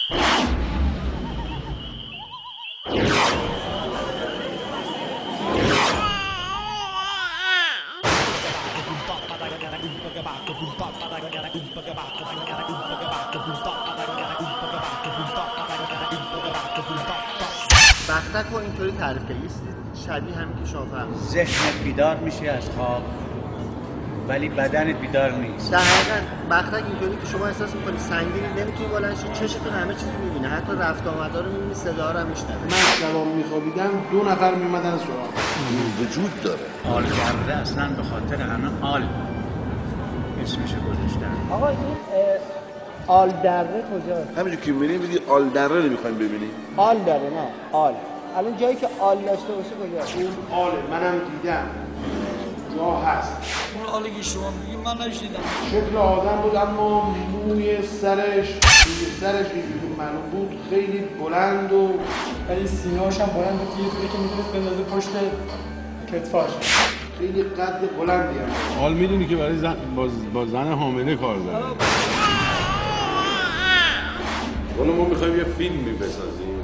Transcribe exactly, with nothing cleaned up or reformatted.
بختک رو اینطوری تعریف کنید شبیه همین که شما فرمودید ذهنت بیدار میشه از خواب ولی بدنت بیدار نیست. در حقیقت بختک اینطوری که شما احساس میکنید سنگینی نمیتونی بلند شید، چشتون همه چیز میبینه، حتی رفت آمدا رو میبینی، صدا رو هم میشنوه. من شبا میخوابیدم دو نفر میمدن سراغ وجود داره. آل کرده اصلا به خاطر همه آل اسمشو گذاشتن. آقا این آل دره کجاست؟ همینجور که میبینی میگی آل دره نمیخوایم ببینی؟ آل داره نه آل. الان جایی که آل داشته باشه کجاست؟ اون آله منم دیدم جا هست. اون آلی که شما میگی من نشیدم. شکل آدم بود اما موی سرش موی سرش اینجوری معلوم بود خیلی بلند و ولی سینه‌اش هم بلند بود یه طوری که میتونست بندازه پشت کتفاش. خیلی قد بلندی هم. حال میدونی که برای زن با, با زن حامله کار داره. حالا ما میخوایم یه فیلمی بسازیم